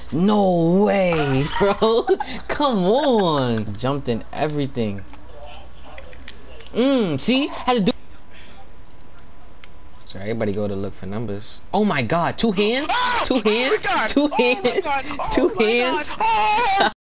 No way, bro. Come on. Jumped in everything. See? Had to do. So everybody go to look for numbers. Oh my god, two hands? Oh! Two Oh my hands? god! Two Oh my hands? god! Two Oh my hands? god! Oh!